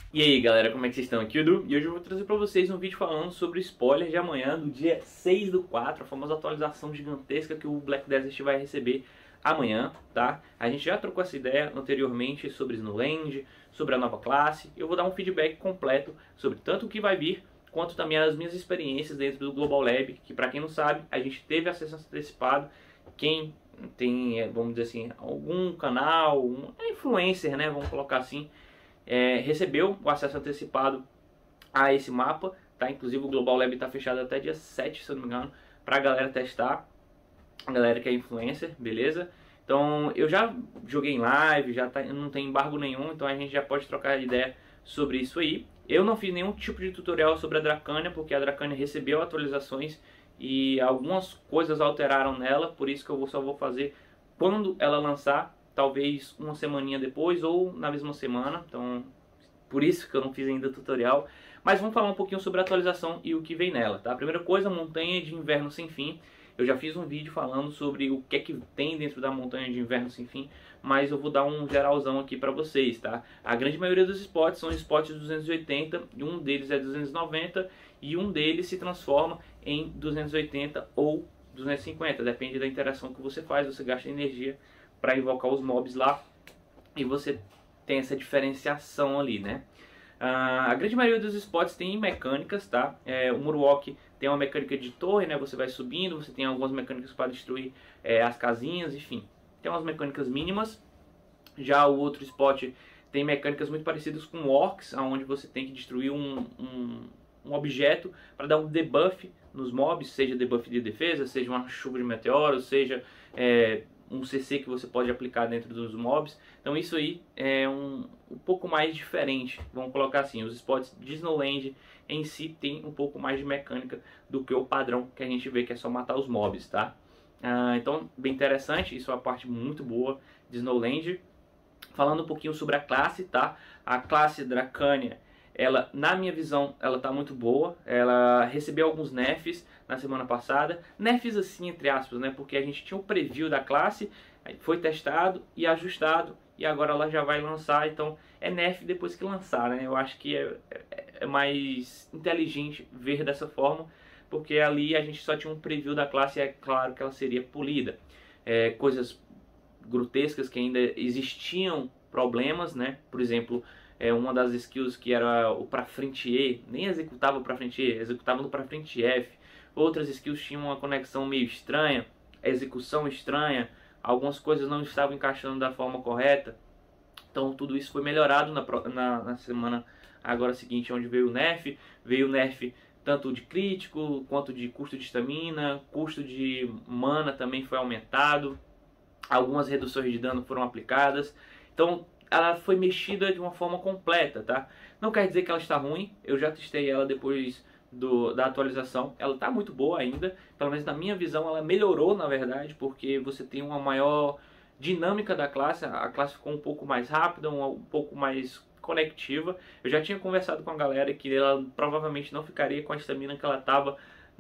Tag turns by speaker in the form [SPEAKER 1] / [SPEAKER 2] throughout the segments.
[SPEAKER 1] E aí galera, como é que vocês estão? Aqui é o Edu, e hoje eu vou trazer pra vocês um vídeo falando sobre spoiler de amanhã, do dia 6/4, a famosa atualização gigantesca que o Black Desert vai receber amanhã, tá? A gente já trocou essa ideia anteriormente sobre Snowland, sobre a nova classe. Eu vou dar um feedback completo sobre tanto o que vai vir, quanto também as minhas experiências dentro do Global Lab, que pra quem não sabe, a gente teve acesso antecipado. Quem tem, vamos dizer assim, algum canal, um influencer, né, vamos colocar assim, recebeu o acesso antecipado a esse mapa, tá? Inclusive o Global Lab está fechado até dia 7, se eu não me engano, para a galera testar, a galera que é influencer, beleza? Então eu já joguei em live, já tá, não tem embargo nenhum, então a gente já pode trocar ideia sobre isso aí. Eu não fiz nenhum tipo de tutorial sobre a Dracania, porque a Dracania recebeu atualizações e algumas coisas alteraram nela, por isso que eu só vou fazer quando ela lançar, talvez uma semaninha depois ou na mesma semana, então por isso que eu não fiz ainda tutorial. Mas vamos falar um pouquinho sobre a atualização e o que vem nela, tá? A primeira coisa, montanha de inverno sem fim. Eu já fiz um vídeo falando sobre o que é que tem dentro da montanha de inverno sem fim, mas eu vou dar um geralzão aqui pra vocês, tá? A grande maioria dos spots são spots 280, e um deles é 290 e um deles se transforma em 280 ou 250, depende da interação que você faz, você gasta energia para invocar os mobs lá e você tem essa diferenciação ali, né? A grande maioria dos spots tem mecânicas, tá? O Murwalk tem uma mecânica de torre, né? Você vai subindo, você tem algumas mecânicas para destruir as casinhas, enfim. Tem umas mecânicas mínimas. Já o outro spot tem mecânicas muito parecidas com Orcs, onde você tem que destruir um objeto para dar um debuff nos mobs, seja debuff de defesa, seja uma chuva de meteoros, seja um CC que você pode aplicar dentro dos mobs. Então isso aí é um pouco mais diferente, vamos colocar assim. Os spots de Snowland em si tem um pouco mais de mecânica do que o padrão que a gente vê, que é só matar os mobs, tá? Então bem interessante, isso é uma parte muito boa de Snowland. Falando um pouquinho sobre a classe, tá? A classe Dracania, ela, na minha visão, ela tá muito boa. Ela recebeu alguns nerfs na semana passada. Nerfs assim, entre aspas, né? Porque a gente tinha um preview da classe, foi testado e ajustado, e agora ela já vai lançar. Então é nerf depois que lançar, né? Eu acho que é mais inteligente ver dessa forma, porque ali a gente só tinha um preview da classe e é claro que ela seria polida. Coisas grotescas que ainda existiam problemas, né? Por exemplo, uma das skills que era o pra frente E, nem executava o pra frente E, executava no pra frente F. Outras skills tinham uma conexão meio estranha, execução estranha, algumas coisas não estavam encaixando da forma correta. Então tudo isso foi melhorado na semana agora seguinte, onde veio o nerf tanto de crítico quanto de custo de estamina, custo de mana também foi aumentado, algumas reduções de dano foram aplicadas. Então ela foi mexida de uma forma completa, tá? Não quer dizer que ela está ruim, eu já testei ela depois da atualização, ela está muito boa ainda, pelo menos na minha visão ela melhorou na verdade, porque você tem uma maior dinâmica da classe, a classe ficou um pouco mais rápida, um pouco mais conectiva. Eu já tinha conversado com a galera que ela provavelmente não ficaria com a estamina que ela estava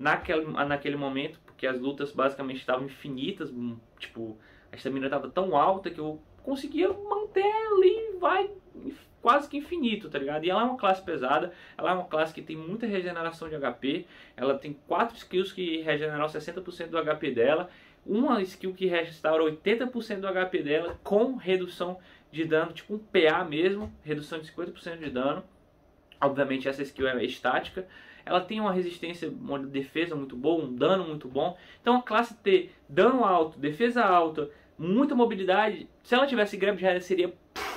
[SPEAKER 1] naquele momento, porque as lutas basicamente estavam infinitas, tipo, a estamina estava tão alta que eu conseguia manter ali, vai quase que infinito, tá ligado? E ela é uma classe pesada, ela é uma classe que tem muita regeneração de HP, ela tem 4 skills que regeneram 60% do HP dela, uma skill que restaura 80% do HP dela com redução de dano, tipo um PA mesmo, redução de 50% de dano. Obviamente essa skill é estática. Ela tem uma resistência, uma defesa muito boa, um dano muito bom. Então a classe ter dano alto, defesa alta, muita mobilidade, se ela tivesse grab já seria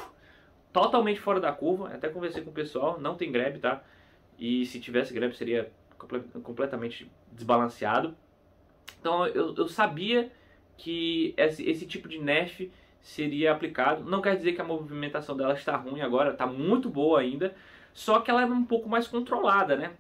[SPEAKER 1] totalmente fora da curva. Até conversei com o pessoal, não tem grab, tá? E se tivesse grab seria completamente desbalanceado. Então eu sabia que esse tipo de nerf seria aplicado. Não quer dizer que a movimentação dela está ruim agora, está muito boa ainda. Só que ela é um pouco mais controlada, né?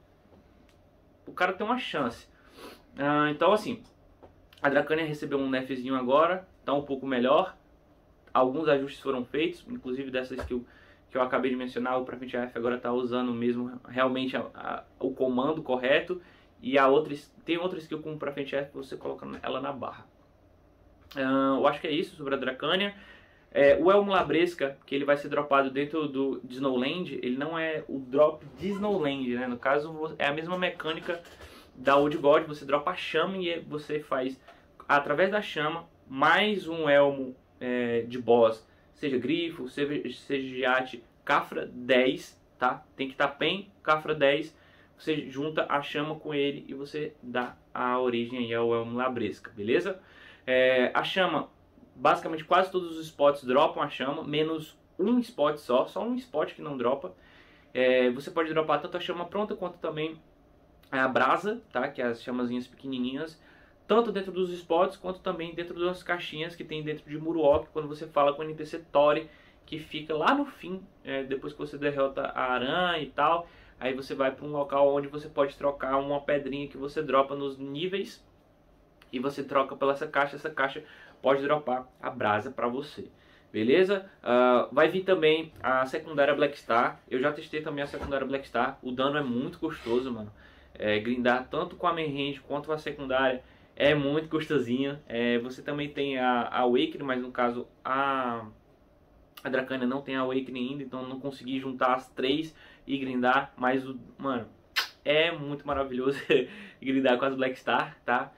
[SPEAKER 1] O cara tem uma chance. Então assim, a Dracania recebeu um nerfzinho agora, está um pouco melhor. Alguns ajustes foram feitos, inclusive dessa skill que eu acabei de mencionar, o pra frente F agora está usando mesmo realmente o comando correto. E tem outra skill com o pra frente F, você coloca ela na barra. Eu acho que é isso sobre a Dracania. O Elmo Labresca, que ele vai ser dropado dentro de Snowland, ele não é o drop de Snowland, né? No caso, é a mesma mecânica da Old God, você dropa a chama e você faz, através da chama, mais um Elmo de boss, seja Grifo, seja Giate, Cafra 10, tá? Tem que estar PEN, Cafra 10, você junta a chama com ele e você dá a origem aí ao Elmo Labresca, beleza? A chama, basicamente quase todos os spots dropam a chama, menos um spot só um spot que não dropa. Você pode dropar tanto a chama pronta quanto também a brasa, tá? Que é as chamazinhas pequenininhas, tanto dentro dos spots quanto também dentro das caixinhas que tem dentro de Muruok, quando você fala com o NPC Tori, que fica lá no fim, depois que você derrota a aranha e tal. Aí você vai para um local onde você pode trocar uma pedrinha que você dropa nos níveis e você troca pela essa caixa pode dropar a brasa para você. Beleza? Vai vir também a secundária Black Star. Eu já testei também a secundária Black Star. O dano é muito gostoso, mano. Grindar tanto com a main range quanto a secundária é muito gostosinho. Você também tem a Awakening, mas no caso a Dracania não tem a Awakening ainda, então eu não consegui juntar as três e grindar. Mas, mano, é muito maravilhoso grindar com as Black Star, tá?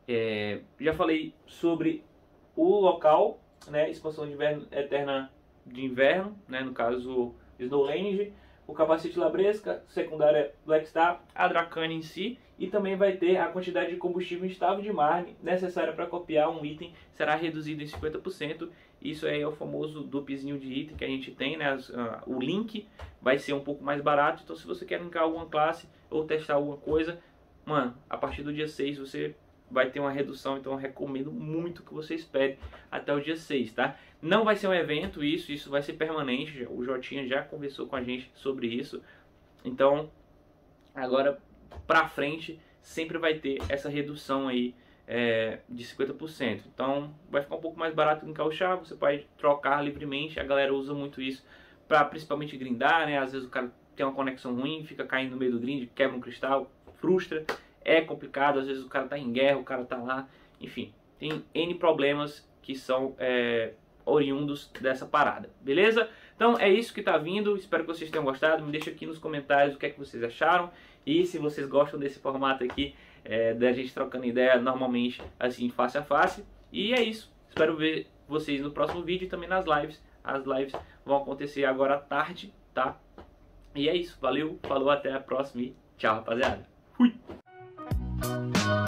[SPEAKER 1] Já falei sobre o local, né? Expansão de inverno, eterna de inverno, né? No caso Snowland, o capacete Labresca, secundária Black Star, a Dracania em si, e também vai ter a quantidade de combustível instável de Marne necessária para copiar um item, será reduzido em 50%. Isso aí é o famoso dupezinho de item que a gente tem, né? O link vai ser um pouco mais barato, então se você quer linkar alguma classe ou testar alguma coisa, mano, a partir do dia 6 você vai ter uma redução, então eu recomendo muito que você espere até o dia 6, tá? Não vai ser um evento isso vai ser permanente, o Jotinha já conversou com a gente sobre isso, então agora pra frente sempre vai ter essa redução aí de 50%, então vai ficar um pouco mais barato encauchar, você pode trocar livremente, a galera usa muito isso pra principalmente grindar, né? Às vezes o cara tem uma conexão ruim, fica caindo no meio do grind, quebra um cristal, frustra. É complicado, às vezes o cara tá em guerra, o cara tá lá, enfim, tem N problemas que são oriundos dessa parada, beleza? Então é isso que tá vindo, espero que vocês tenham gostado, me deixa aqui nos comentários o que é que vocês acharam e se vocês gostam desse formato aqui, da gente trocando ideia normalmente, assim, face a face. E é isso, espero ver vocês no próximo vídeo e também nas lives. As lives vão acontecer agora à tarde, tá? E é isso, valeu, falou, até a próxima e tchau, rapaziada. Fui!